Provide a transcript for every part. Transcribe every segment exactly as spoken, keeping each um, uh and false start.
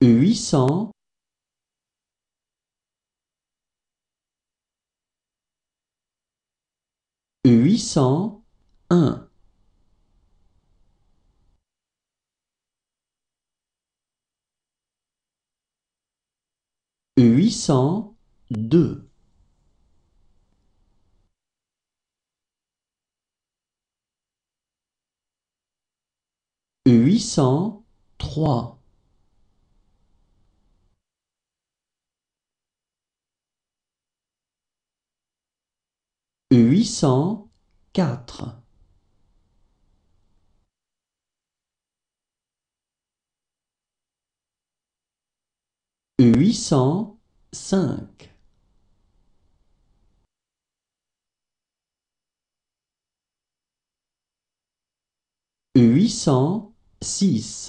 huit cent, huit cent un, huit cent deux, huit cent trois, huit cent quatre, huit cent cinq, huit cent six,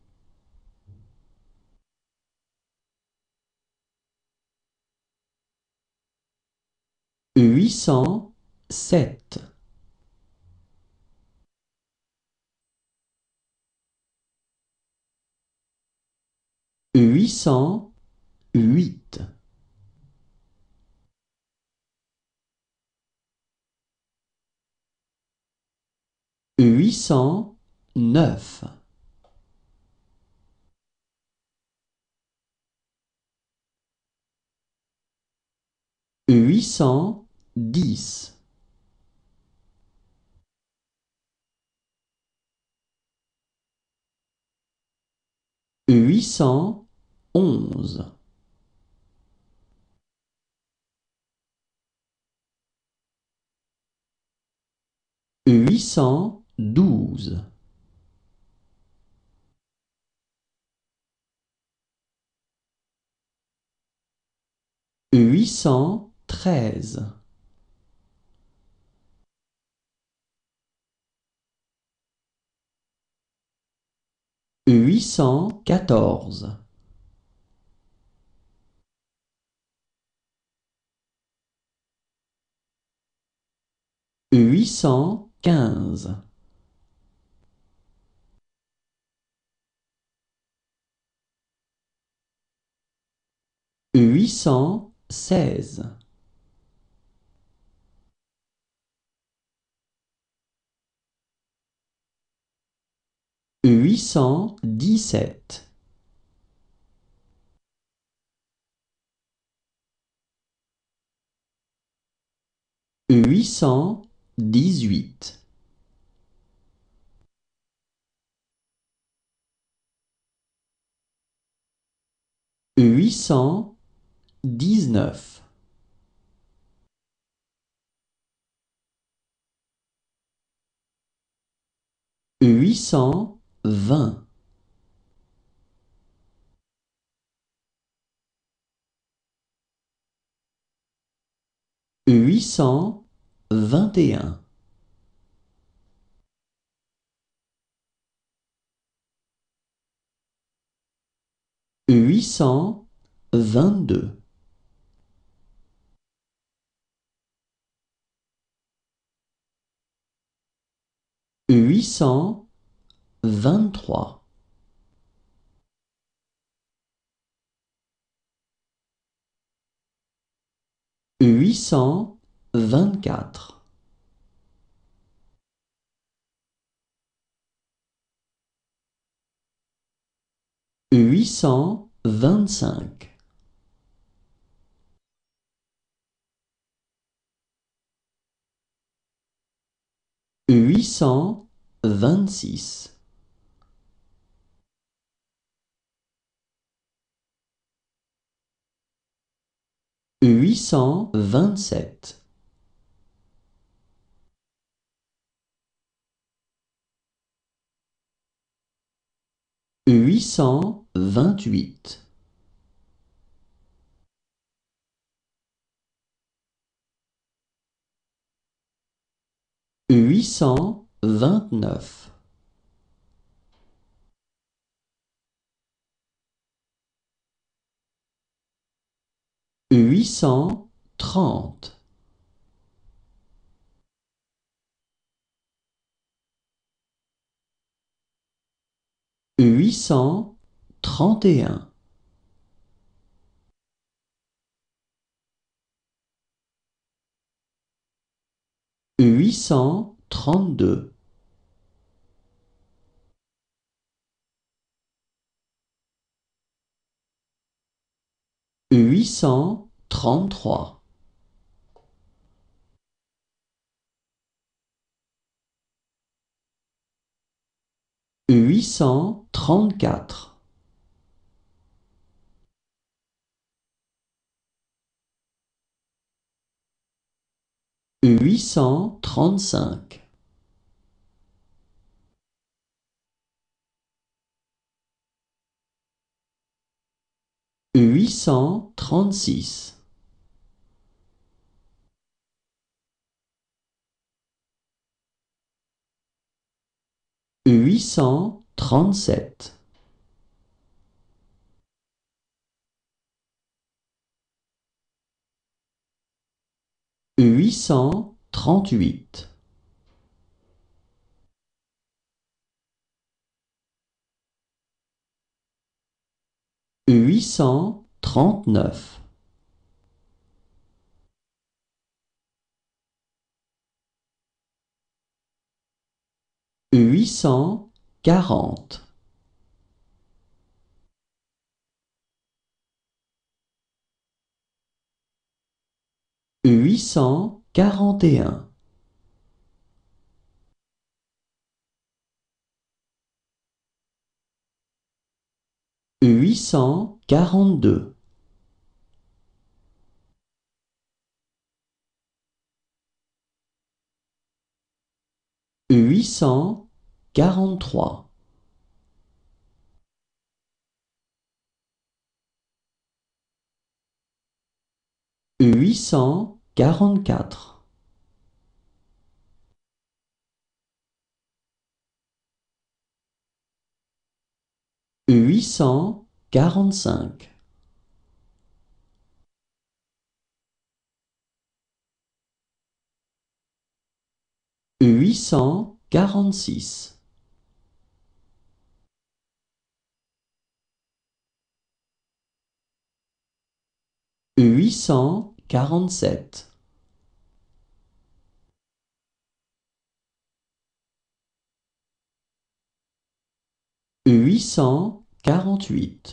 huit cent sept, huit cent huit, huit cent neuf, huit cent dix, huit cent onze, huit cent douze, huit cent treize, huit cent quatorze, huit cent quinze, huit cent seize, huit cent dix-sept, huit cent dix-huit, huit cent dix-neuf, huit cent vingt, huit cent vingt et un, huit cent vingt-deux, huit cent vingt-trois, huit cent vingt-quatre, huit cent vingt-cinq, huit cent vingt-six, huit cent vingt-sept, huit cent vingt-huit, huit cent vingt-neuf, huit cent trente, huit cent trente et un, huit cent trente-deux, huit cent trente-trois, huit cent trente-quatre, huit cent trente-cinq, huit cent trente-six, huit cent trente-sept, huit cent trente-huit, huit cent trente-neuf, huit cent quarante, huit cent quarante et un, huit cent quarante-deux, huit cent quarante-trois, huit cent quarante-quatre, huit cent quarante-cinq, huit cent quarante-six, huit cent quarante-sept, huit cent quarante-huit,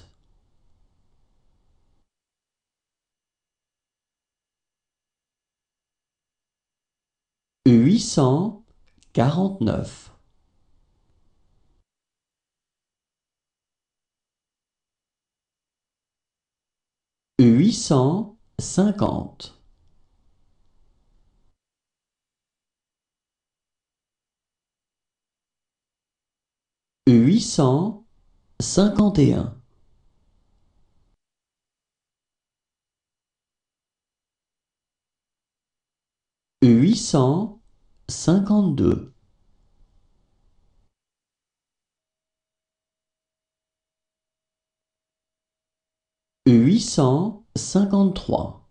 huit cent quarante-neuf, huit cent cinquante, huit cent cinquante et un, huit cent cinquante-deux, huit cent cinquante-trois,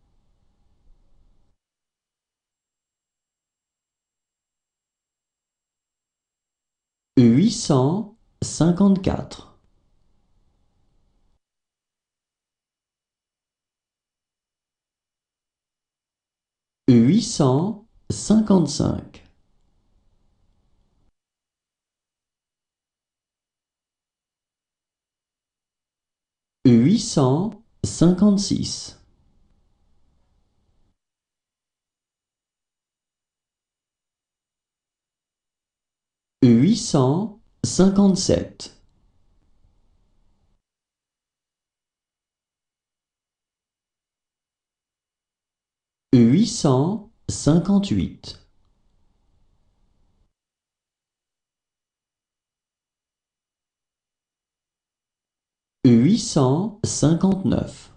huit cent cinquante-quatre, huit cent cinquante-cinq, huit cent cinquante-six, huit cent cinquante-sept, huit cent cinquante-huit, huit cent cinquante-neuf,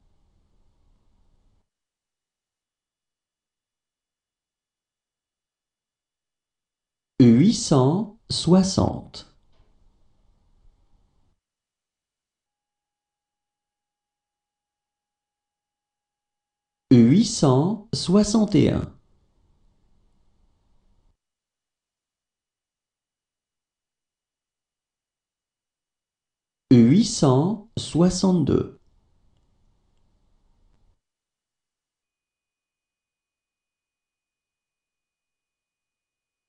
huit cent soixante, huit cent soixante et un, huit cent soixante-deux,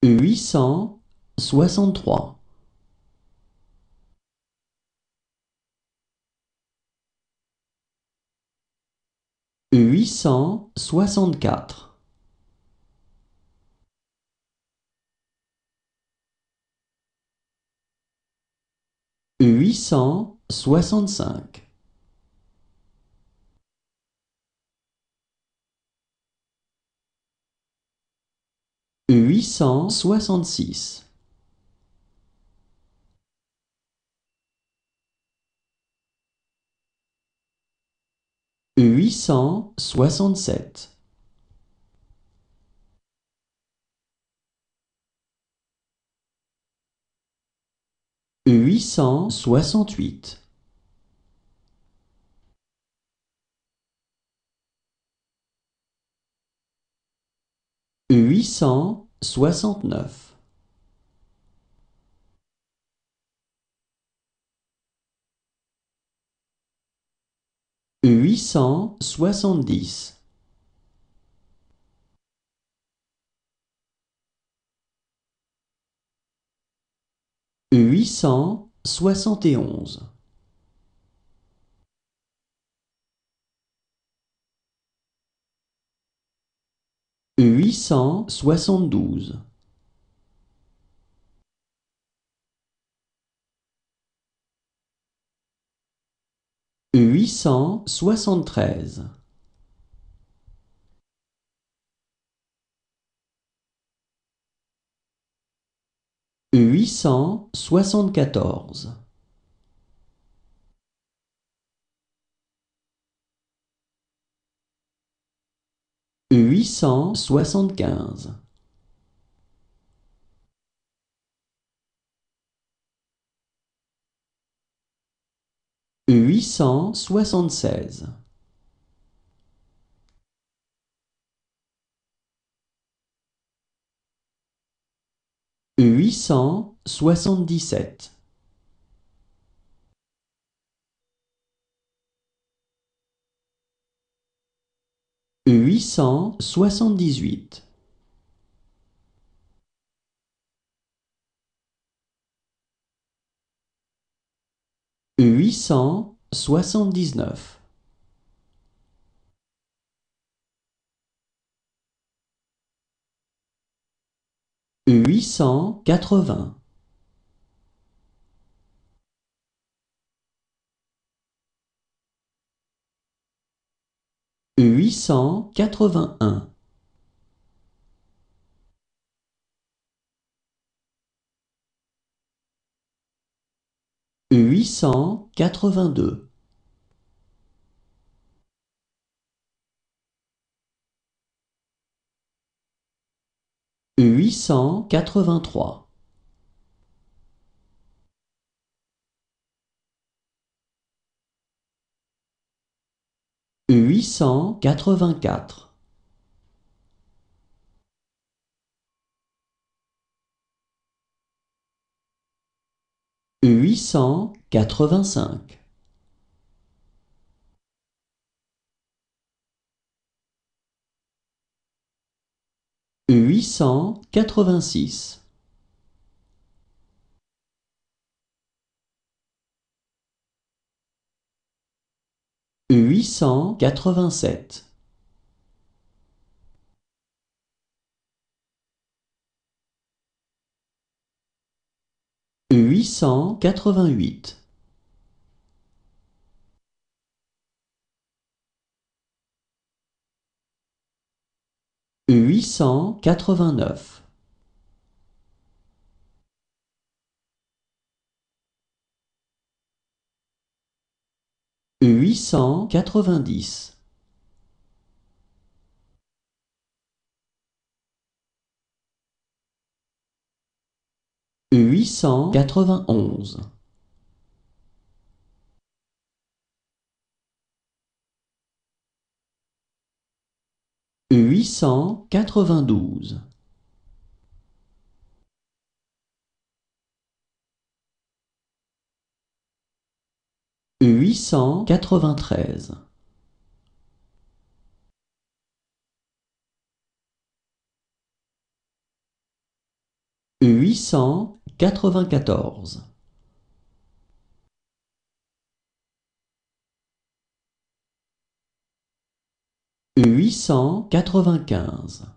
huit cent soixante-trois, huit cent soixante-quatre, huit cent soixante-cinq, huit cent soixante-six, huit cent soixante-sept, huit cent soixante-huit, huit cent soixante-neuf, huit cent soixante-dix, huit cent soixante et onze, huit cent soixante-douze, huit cent soixante-treize, huit cent soixante-quatorze, huit cent soixante-quinze, huit cent soixante-seize, huit cent soixante-dix-sept, huit cent soixante-dix-huit, huit cent soixante-dix-neuf, huit cent quatre-vingts, huit cent quatre-vingt-un, huit cent quatre-vingt-deux, huit cent quatre-vingt-trois, huit cent quatre-vingt-quatre, huit cent quatre-vingt-cinq, huit cent quatre-vingt-six, huit cent quatre-vingt-sept, huit cent quatre-vingt-huit, huit cent quatre-vingt-neuf, huit cent quatre-vingt-dix, huit cent quatre-vingt-onze, huit cent quatre-vingt-douze, huit cent quatre-vingt-treize, huit cent quatre-vingt-quatorze, huit cent quatre-vingt-quinze,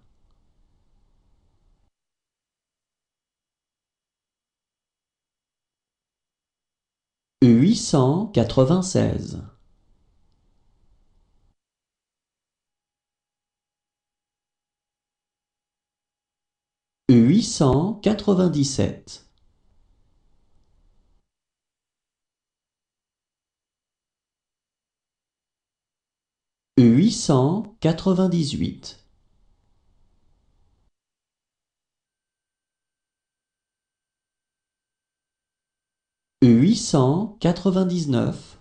huit cent quatre-vingt-seize, huit cent quatre-vingt-dix-sept, huit cent quatre-vingt-dix-huit, huit cent quatre-vingt-dix-neuf,